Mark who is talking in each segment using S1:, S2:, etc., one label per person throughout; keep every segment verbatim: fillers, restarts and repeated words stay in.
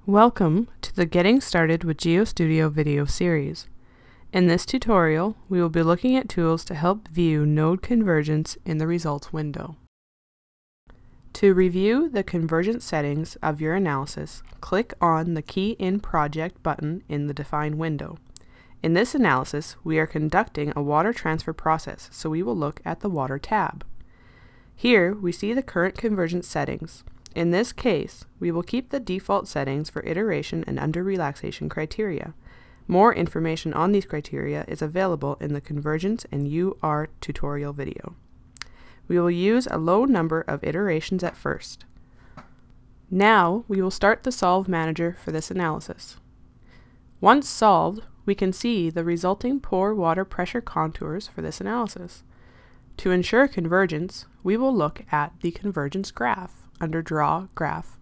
S1: Welcome to the Getting Started with GeoStudio video series. In this tutorial, we will be looking at tools to help view node convergence in the results window. To review the convergence settings of your analysis, click on the Key in Project button in the Define window. In this analysis, we are conducting a water transfer process, so we will look at the Water tab. Here, we see the current convergence settings. In this case, we will keep the default settings for iteration and under relaxation criteria. More information on these criteria is available in the Convergence and U R tutorial video. We will use a low number of iterations at first. Now, we will start the Solve Manager for this analysis. Once solved, we can see the resulting pore water pressure contours for this analysis. To ensure convergence, we will look at the convergence graph under Draw Graph.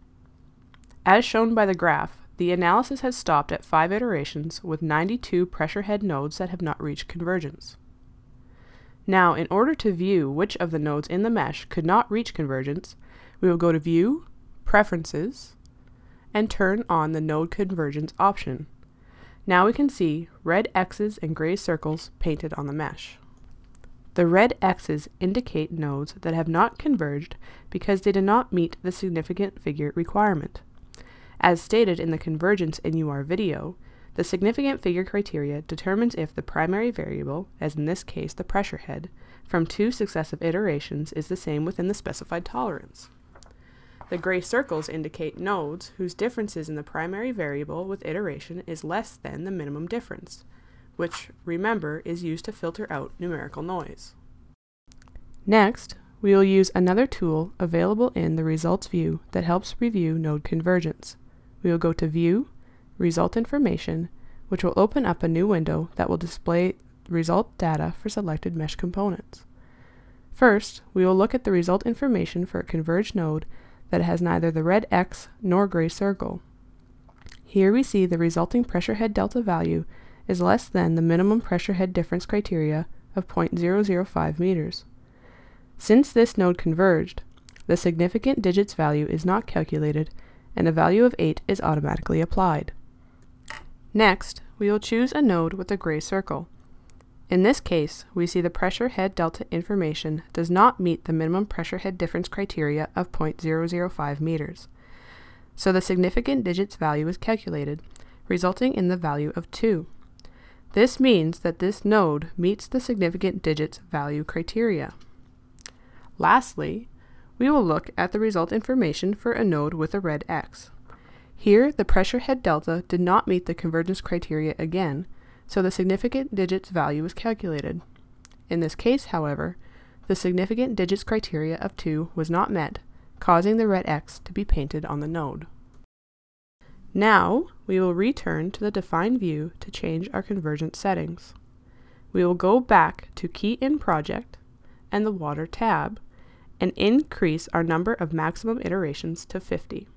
S1: As shown by the graph, the analysis has stopped at five iterations with ninety-two pressure head nodes that have not reached convergence. Now, in order to view which of the nodes in the mesh could not reach convergence, we will go to View, Preferences, and turn on the Node Convergence option. Now we can see red X's and gray circles painted on the mesh. The red X's indicate nodes that have not converged because they do not meet the significant figure requirement. As stated in the Convergence and U R video, the significant figure criteria determines if the primary variable, as in this case the pressure head, from two successive iterations is the same within the specified tolerance. The gray circles indicate nodes whose differences in the primary variable with iteration is less than the minimum difference, which, remember, is used to filter out numerical noise. Next, we will use another tool available in the Results view that helps review node convergence. We will go to View, Result Information, which will open up a new window that will display result data for selected mesh components. First, we will look at the result information for a converged node that has neither the red X nor gray circle. Here we see the resulting pressure head delta value is less than the minimum pressure head difference criteria of zero point zero zero five meters. Since this node converged, the significant digits value is not calculated and a value of eight is automatically applied. Next, we will choose a node with a gray circle. In this case, we see the pressure head delta information does not meet the minimum pressure head difference criteria of zero point zero zero five meters. So the significant digits value is calculated, resulting in the value of two. This means that this node meets the significant digits value criteria. Lastly, we will look at the result information for a node with a red X. Here, the pressure head delta did not meet the convergence criteria again, so the significant digits value is calculated. In this case, however, the significant digits criteria of two was not met, causing the red X to be painted on the node. Now, we will return to the Define view to change our convergence settings. We will go back to Key in Project and the Water tab and increase our number of maximum iterations to fifty.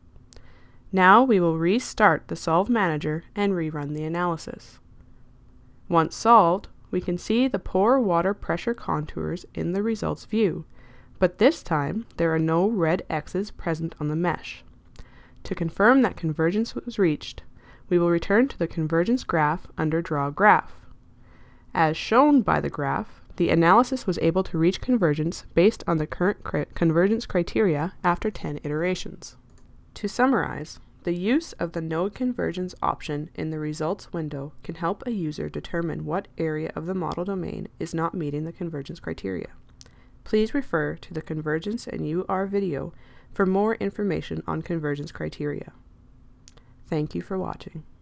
S1: Now we will restart the Solve Manager and rerun the analysis. Once solved, we can see the pore water pressure contours in the results view, but this time there are no red X's present on the mesh. To confirm that convergence was reached, we will return to the convergence graph under Draw Graph. As shown by the graph, the analysis was able to reach convergence based on the current cri convergence criteria after ten iterations. To summarize, the use of the Node Convergence option in the Results window can help a user determine what area of the model domain is not meeting the convergence criteria. Please refer to the Convergence and U R video for more information on convergence criteria. Thank you for watching.